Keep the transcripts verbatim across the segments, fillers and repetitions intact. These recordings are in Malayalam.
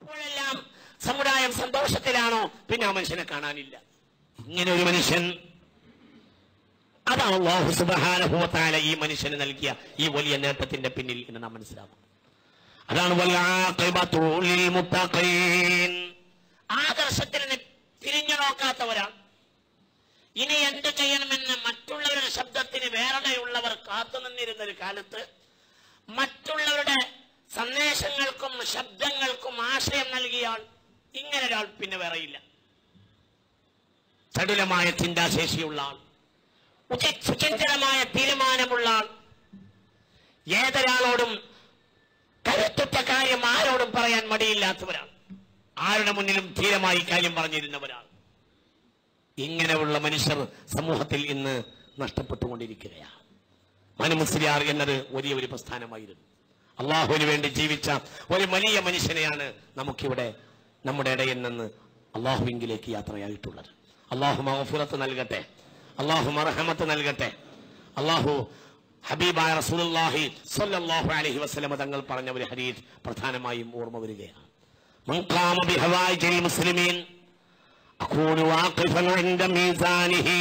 എപ്പോഴെല്ലാം സമുദായം സന്തോഷത്തിലാണോ പിന്നെ ആ മനുഷ്യനെ കാണാനില്ല. ഇങ്ങനെ ഒരു മനുഷ്യൻ, അതാണ് അല്ലാഹു സുബ്ഹാനഹു വ തആല ഈ മനുഷ്യന് നൽകിയ ഈ വലിയ നേട്ടത്തിന്റെ പിന്നിൽ എന്ന് നാം മനസ്സിലാക്കും. അതാണ് വൽആഖിബതു ലിൽ മുത്തഖീൻ. ആദർശത്തിന് തിരിഞ്ഞു നോക്കാത്തവരാണ്. ഇനി എന്ത് ചെയ്യണമെന്ന് മറ്റുള്ളവരുടെ ശബ്ദത്തിന് വേറെയുള്ളവർ കാത്തുനിന്നിരുന്ന ഒരു കാലത്ത് മറ്റുള്ളവരുടെ സന്ദേശങ്ങൾക്കും ശബ്ദങ്ങൾക്കും ആശയം നൽകിയാൽ ഇങ്ങനെ ഒരാൾ പിന്നെ വേറെയില്ല. ചടുലമായ ചിന്താശേഷിയുള്ള ആൾ, സുചിന്തനമായ തീരുമാനമുള്ള ആൾ, ഏതൊരാളോടും കരുത്തുറ്റ കാര്യം ആരോടും പറയാൻ മടിയില്ലാത്തവരാണ്, ആരുടെ മുന്നിലും ധീരമായി കാര്യം പറഞ്ഞിരുന്നവരാണ്. ഇങ്ങനെയുള്ള മനുഷ്യർ സമൂഹത്തിൽ ഇന്ന് നഷ്ടപ്പെട്ടുകൊണ്ടിരിക്കുകയാണ്. മനുമുസ്ലിയാർ എന്നത് വലിയ ഒരു പ്രസ്ഥാനമായിരുന്നു. അള്ളാഹുവിന് വേണ്ടി ജീവിച്ച ഒരു വലിയ മനുഷ്യനെയാണ് നമുക്കിവിടെ നമ്മുടെ ഇടയിൽ നിന്ന് അള്ളാഹുവിലേക്ക് യാത്രയായിട്ടുള്ളത്. അള്ളാഹു മഗ്ഫിറത്ത് നൽകട്ടെ, അള്ളാഹു മർഹമത്ത് നൽകട്ടെ. അള്ളാഹു ഹബീബായ റസൂലുള്ളാഹി സ്വല്ലല്ലാഹു അലൈഹി വസല്ലം തങ്ങൾ പറഞ്ഞ ഒരു ഹദീസ് പ്രധാനമായും ഓർമ്മ വരികയാണ്. മൻ ഖാമ ബിഹവായിജിൽ മുസ്ലിമീൻ അകൂനു വാഖിഫൻ ഇൻദ മീസാനിഹി.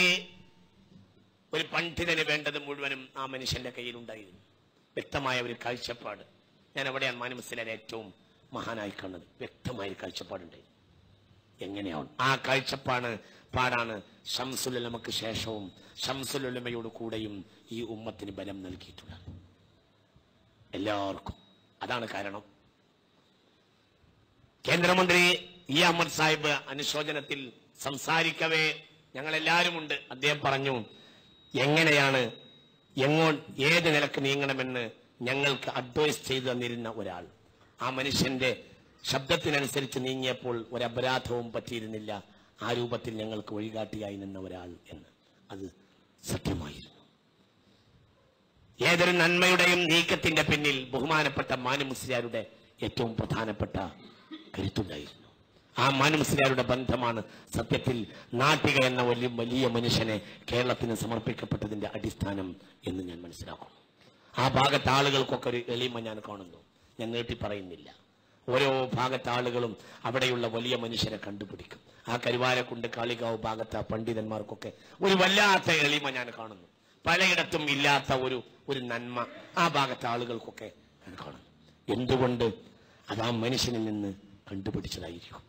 ഒരു പണ്ഡിതന് വേണ്ടത് മുഴുവനും ആ മനുഷ്യന്റെ കയ്യിലുണ്ടായിരുന്നു. വ്യക്തമായ ഒരു കാഴ്ചപ്പാട്. ഞാൻ എവിടെയാണ് മാനമുസ്ലിയാരെ ഏറ്റവും മഹാനായി കാണുന്നത്? വ്യക്തമായ ഒരു കാഴ്ചപ്പാടുണ്ടായിരുന്നു. എങ്ങനെയാണ് ആ കാഴ്ചപ്പാട് പാടാണ് ശംസുൽ ഉലമക്ക് ശേഷവും ശംസുൽ ഉലമയോട് കൂടെയും ഈ ഉമ്മത്തിന് ബലം നൽകിയിട്ടുള്ളത്. എല്ലാവർക്കും അതാണ് കാരണം. കേന്ദ്രമന്ത്രി ഇ അഹമ്മദ് സാഹിബ് അനുശോചനത്തിൽ സംസാരിക്കവേ ഞങ്ങളെല്ലാവരും ഉണ്ട്. അദ്ദേഹം പറഞ്ഞു, എങ്ങനെയാണ് എങ്ങോ ഏത് നിലക്ക് നീങ്ങണമെന്ന് ഞങ്ങൾക്ക് അഡ്വൈസ് ചെയ്തു തന്നിരുന്ന ഒരാൾ. ആ മനുഷ്യന്റെ ശബ്ദത്തിനനുസരിച്ച് നീങ്ങിയപ്പോൾ ഒരപരാധവും പറ്റിയിരുന്നില്ല. ആ രൂപത്തിൽ ഞങ്ങൾക്ക് വഴികാട്ടിയായി നിന്ന ഒരാൾ എന്ന്. അത് സത്യമായിരുന്നു. ഏതൊരു നന്മയുടെയും നീക്കത്തിന്റെ പിന്നിൽ ബഹുമാനപ്പെട്ട മാനുമുസ്ലിയാരുടെ ഏറ്റവും പ്രധാനപ്പെട്ട കരുത്തുണ്ടായിരുന്നു. ആ മാനുമുസ്ലിയാരുടെ ബന്ധമാണ് സത്യത്തിൽ നാട്ടിക എന്ന വലിയ വലിയ മനുഷ്യനെ കേരളത്തിന് സമർപ്പിക്കപ്പെട്ടതിന്റെ അടിസ്ഥാനം എന്ന് ഞാൻ മനസ്സിലാക്കുന്നു. ആ ഭാഗത്തെ ആളുകൾക്കൊക്കെ ഒരു എളിമ ഞാൻ കാണുന്നു. ഞാൻ നീട്ടി പറയുന്നില്ല. ഓരോ ഭാഗത്തെ ആളുകളും അവിടെയുള്ള വലിയ മനുഷ്യരെ കണ്ടുപിടിക്കും. ആ കരുവാരക്കുണ്ട് കാളികാവ് ഭാഗത്തെ ആ പണ്ഡിതന്മാർക്കൊക്കെ ഒരു വല്ലാത്ത എളിമ ഞാൻ കാണുന്നു. പലയിടത്തും ഇല്ലാത്ത ഒരു ഒരു നന്മ ആ ഭാഗത്തെ ആളുകൾക്കൊക്കെ ഞാൻ കാണുന്നു. എന്തുകൊണ്ട്? അത് ആ മനുഷ്യനിൽ നിന്ന് കണ്ടുപിടിച്ചതായിരിക്കും.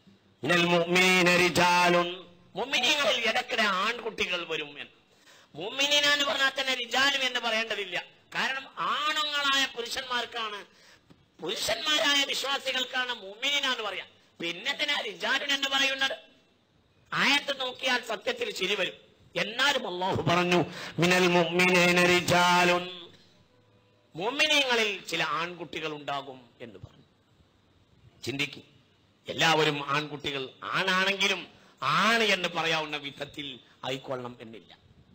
മുഅ്മിനീങ്ങളിൽ ഇടയ്ക്കിടെ ആൺകുട്ടികൾ വരും എന്ന്. മുഅ്മിനീന എന്ന് പറഞ്ഞാൽ തന്നെ റിജാലും എന്ന് പറയേണ്ടതില്ല. കാരണം ആണുങ്ങളായ പുരുഷന്മാർക്കാണ്, പുരുഷന്മാരായ വിശ്വാസികൾക്കാണ് മുഅ്മിനീന എന്ന് പറയാം. പിന്നെ തന്നെ റിജാലുൻ എന്ന് പറയുന്നത് ആയത്ത് നോക്കിയാൽ സത്യത്തിൽ ചിരി വരും. എന്നാലും അല്ലാഹു പറഞ്ഞു മിനൽ മുഅ്മിനീന റിജാലുൻ, മുഅ്മിനീങ്ങളിൽ ചില ആൺകുട്ടികൾ ഉണ്ടാകും എന്ന് പറഞ്ഞു. ചിന്തിക്കും. എല്ലാവരും ആൺകുട്ടികൾ ആണാണെങ്കിലും ആണ് എന്ന് പറയാവുന്ന വിധത്തിൽ ആയിക്കൊള്ളണം എന്നില്ല.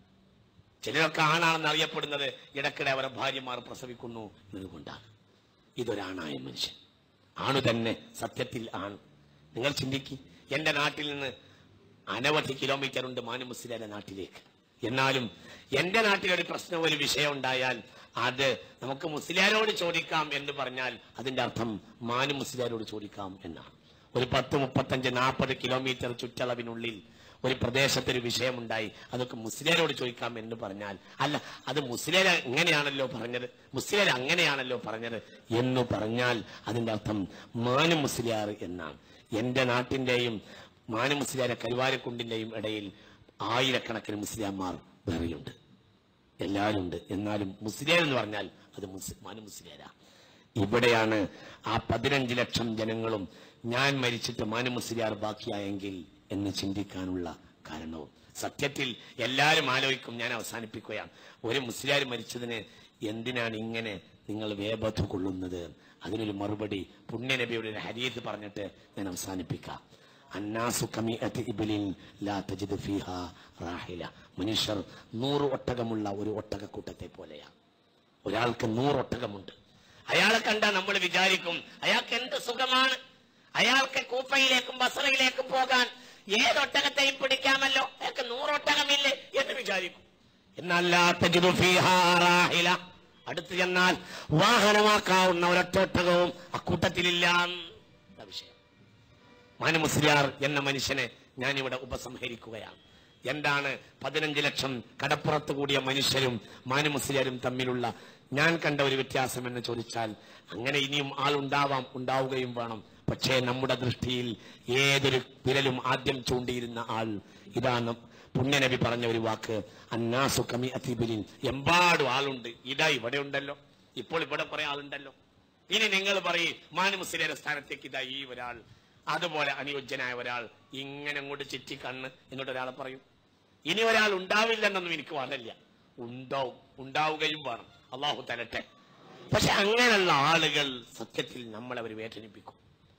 ചിലരൊക്കെ ആണാണെന്ന് അറിയപ്പെടുന്നത് ഇടയ്ക്കിടെ അവരെ ഭാര്യമാർ പ്രസവിക്കുന്നു എന്നതുകൊണ്ടാണ്. ഇതൊരാണായ മനുഷ്യൻ, ആണു തന്നെ സത്യത്തിൽ ആണ്. നിങ്ങൾ ചിന്തിക്കും. എന്റെ നാട്ടിൽ നിന്ന് അനവധി കിലോമീറ്റർ ഉണ്ട് മാനുമുസ്ലിയാരുടെ നാട്ടിലേക്ക്. എന്നാലും എന്റെ നാട്ടിലൊരു പ്രശ്നം, ഒരു വിഷയം ഉണ്ടായാൽ അത് നമുക്ക് മുസ്ലിയാരോട് ചോദിക്കാം എന്ന് പറഞ്ഞാൽ അതിന്റെ അർത്ഥം മാനുമുസ്ലിയാരോട് ചോദിക്കാം എന്നാണ്. ഒരു പത്ത് മുപ്പത്തഞ്ച് നാൽപ്പത് കിലോമീറ്റർ ചുറ്റളവിനുള്ളിൽ ഒരു പ്രദേശത്തൊരു വിഷയമുണ്ടായി, അതൊക്കെ മുസ്ലിയാരോട് ചോദിക്കാം എന്ന് പറഞ്ഞാൽ, അല്ല അത് മുസ്ലിയാർ ഇങ്ങനെയാണല്ലോ പറഞ്ഞത്, മുസ്ലിയാർ അങ്ങനെയാണല്ലോ പറഞ്ഞത് എന്ന് പറഞ്ഞാൽ അതിന്റെ അർത്ഥം മാനുമുസ്ലിയാർ എന്നാണ്. എന്റെ നാട്ടിന്റെയും മാനുമുസ്ലിയാരെ കരുവാരക്കുണ്ടിന്റെയും ഇടയിൽ ആയിരക്കണക്കിന് മുസ്ലിയാന്മാർ വേറെയുണ്ട്, എല്ലാവരും ഉണ്ട്. എന്നാലും മുസ്ലിയാർ എന്ന് പറഞ്ഞാൽ അത് മാനുമുസ്ലിയാരാ. ഇവിടെയാണ് ആ പതിനഞ്ച് ലക്ഷം ജനങ്ങളും ഞാൻ മരിച്ചിട്ട് മാനുമുസ്ലിയാർ ബാക്കിയായെങ്കിൽ എന്ന് ചിന്തിക്കാനുള്ള കാരണവും. സത്യത്തിൽ എല്ലാവരും ആലോചിക്കും. ഞാൻ അവസാനിപ്പിക്കുകയാണ്. ഒരു മുസ്ലിയാർ മരിച്ചതിന് എന്തിനാണ് ഇങ്ങനെ നിങ്ങൾ വേബധ കൊള്ളുന്നത്? അതിനൊരു മറുപടി പുണ്യനബിയുടെ ഒരു ഹദീസ് പറഞ്ഞിട്ട് ഞാൻ അവസാനിപ്പിക്കാം. അന്നാസു കമിഅത്തി ഇബ്ലിൻ ലാ തജിദു ഫീഹാ റാഹില. മനുഷ്യർ നൂറ് ഒട്ടകമുള്ള ഒരു ഒട്ടകക്കൂട്ടത്തെ പോലെയാണ്. ഒരാൾക്ക് നൂറ് ഒട്ടകമുണ്ട്. അയാളെ കണ്ടാൽ നമ്മൾ വിചാരിക്കും അയാൾക്ക് എന്ത് സുഖമാണ്, അയാൾക്ക് കൂഫയിലേക്കും ബസറയിലേക്കും പോകാൻ ഏതൊട്ടകത്തെയും പിടിക്കാമല്ലോ, അയാൾക്ക് നൂറൊട്ടകമില്ലേ എന്ന് വിചാരിക്കും. എന്നാൽ ലാ തജിദു ഫീഹാ റാഹില, അടുത്ത് ചെന്നാൽ വാഹനമാക്കാവുന്ന ഒരൊറ്റൊട്ടകവും അക്കൂട്ടത്തിലില്ല. അടുത്ത വിഷയം. മാനു മുസ്ലിയാർ എന്ന മനുഷ്യനെ ഞാനിവിടെ ഉപസംഹരിക്കുകയാണ്. എന്താണ് പതിനഞ്ച് ലക്ഷം കടപ്പുറത്ത് കൂടിയ മനുഷ്യരും മാനു മുസ്ലിയാരും തമ്മിലുള്ള ഞാൻ കണ്ട ഒരു വ്യത്യാസം എന്ന് ചോദിച്ചാൽ, അങ്ങനെ ഇനിയും ആളുണ്ടാവാം, ഉണ്ടാവുകയും വേണം. പക്ഷേ നമ്മുടെ ദൃഷ്ടിയിൽ ഏതൊരു വിരലും ആദ്യം ചൂണ്ടിയിരുന്ന ആൾ ഇതാണ്. പുണ്യനബി പറഞ്ഞ ഒരു വാക്ക്, അന്നാസു കമി അതിബിലിൻ. എമ്പാടും ആളുണ്ട്. ഇതാ ഇവിടെ ഉണ്ടല്ലോ, ഇപ്പോൾ ഇവിടെ കുറെ ആളുണ്ടല്ലോ. ഇനി നിങ്ങൾ പറയും മാനു മുസ്ലിയാരുടെ സ്ഥാനത്തേക്ക് ഇതാ ഈ ഒരാൾ, അതുപോലെ അനുയോജ്യനായ ഒരാൾ, ഇങ്ങനെ അങ്ങോട്ട് ചുറ്റി കണ്ണ് എന്നിട്ട് ഒരാളെ പറയും. ഇനി ഒരാൾ ഉണ്ടാവില്ലെന്നൊന്നും എനിക്ക് പറഞ്ഞില്ല, ഉണ്ടാവും, ഉണ്ടാവുകയും വേണം. അള്ളാഹു തരട്ടെ. പക്ഷെ അങ്ങനെയുള്ള ആളുകൾ സത്യത്തിൽ നമ്മളെ അവർ വേദനിപ്പിക്കും.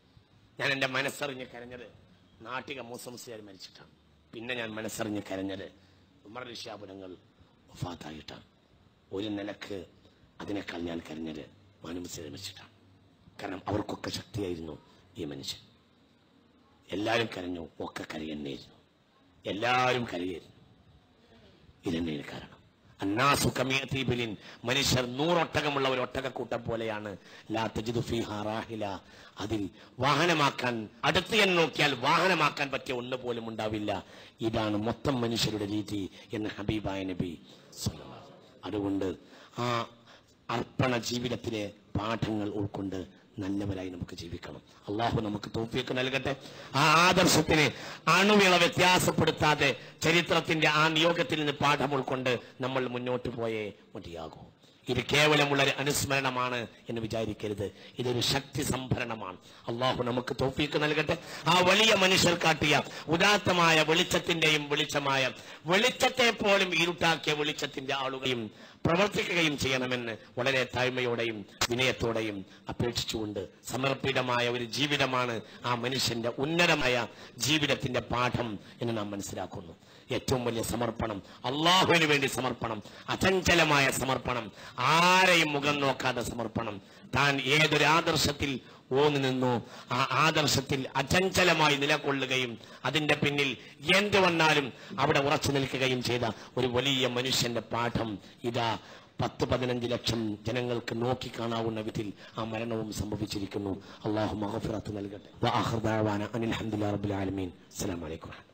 ഞാൻ എൻ്റെ മനസ്സറിഞ്ഞ് കരഞ്ഞത് നാട്ടിക മൂസ മുസ്ലിയാർ മരിച്ചിട്ടാണ്. പിന്നെ ഞാൻ മനസ്സറിഞ്ഞ് കരഞ്ഞത് ഉമർ ഋഷാപുരങ്ങൾ വഫാത്തായിട്ടാണ്. ഒരു നിലക്ക് അതിനേക്കാൾ ഞാൻ കരഞ്ഞത് മാനു മുസ്ലിയാർ മരിച്ചിട്ടാണ്. കാരണം അവർക്കൊക്കെ ശക്തിയായിരുന്നു ഈ മനുഷ്യൻ. എല്ലാവരും കരഞ്ഞു, ഒക്കെ കരയെന്നായിരുന്നു, എല്ലാവരും കരയായിരുന്നു. ഇതെന്നതിന് കാരണം അന്നാസു കമിയതീബിലിൻ. മനുഷ്യർ നൂറൊട്ടകമുള്ള ഒരു ഒട്ടകക്കൂട്ടം പോലെയാണ്. ലാ തജിദു ഫീഹാ റാഹില. അതിൽ വാഹനമാക്കാൻ അടുത്ത് എന്ന് നോക്കിയാൽ വാഹനമാക്കാൻ പറ്റിയ ഒന്ന് പോലും ഉണ്ടാവില്ല. ഇതാണ് മൊത്തം മനുഷ്യരുടെ രീതി എന്ന് ഹബീബായ നബി സ്വല്ലല്ലാഹു അലൈഹി വസല്ലം. അതുകൊണ്ട് ആ അർപ്പണ ജീവിതത്തിലെ പാഠങ്ങൾ ഉൾക്കൊണ്ട് നല്ലവരായി നമുക്ക് ജീവിക്കണം. അള്ളാഹു നമുക്ക് തൗഫീഖ് നൽകട്ടെ. ആ ആദർശത്തിന് അണുവിള വ്യത്യാസപ്പെടുത്താതെ ചരിത്രത്തിന്റെ ആ നിയോഗത്തിൽ നിന്ന് പാഠം ഉൾക്കൊണ്ട് നമ്മൾ മുന്നോട്ട് പോയേ മതിയാകൂ. ഇത് കേവലമുള്ള ഒരു അനുസ്മരണമാണ് എന്ന് വിചാരിക്കരുത്. ഇതൊരു ശക്തി സംഭരണമാണ്. അള്ളാഹു നമുക്ക് തൗഫീഖ് നൽകട്ടെ. ആ വലിയ മനുഷ്യർ കാട്ടിയ ഉദാത്തമായ വെളിച്ചത്തിന്റെയും വെളിച്ചമായ വെളിച്ചത്തെ പോലും ഇരുട്ടാക്കിയ വെളിച്ചത്തിന്റെ ആളുകളെയും പ്രവർത്തിക്കുകയും ചെയ്യണമെന്ന് വളരെ താഴ്മയോടെയും വിനയത്തോടെയും അപേക്ഷിച്ചുകൊണ്ട് സമർപ്പിതമായ ഒരു ജീവിതമാണ് ആ മനുഷ്യന്റെ ഉന്നതമായ ജീവിതത്തിന്റെ പാഠം എന്ന് നാം മനസ്സിലാക്കുന്നു. ഏറ്റവും വലിയ സമർപ്പണം അള്ളാഹുവിന് വേണ്ടി സമർപ്പണം, അചഞ്ചലമായ സമർപ്പണം, ആരെയും മുഖം നോക്കാതെ സമർപ്പണം. താൻ ഏതൊരു ആദർശത്തിൽ ഓന്നു നിന്നു ആ ആദർശത്തിൽ അചഞ്ചലമായി നിലകൊള്ളുകയും അതിന്റെ പിന്നിൽ എന്ത് വന്നാലും അവിടെ ഉറച്ചു നിൽക്കുകയും ചെയ്ത ഒരു വലിയ മനുഷ്യന്റെ പാഠം ഇതാ പത്ത് പതിനഞ്ച് ലക്ഷം ജനങ്ങൾക്ക് നോക്കിക്കാണാവുന്ന വിധത്തിൽ ആ മരണവും സംഭവിച്ചിരിക്കുന്നു. അല്ലാഹു മഗ്ഫിറത്ത് നൽകട്ടെ. വ ആഖിറു ദഅവാന അനിൽ ഹംദുലില്ലാഹി റബ്ബിൽ ആലമീൻ. അസ്സലാമു അലൈക്കും.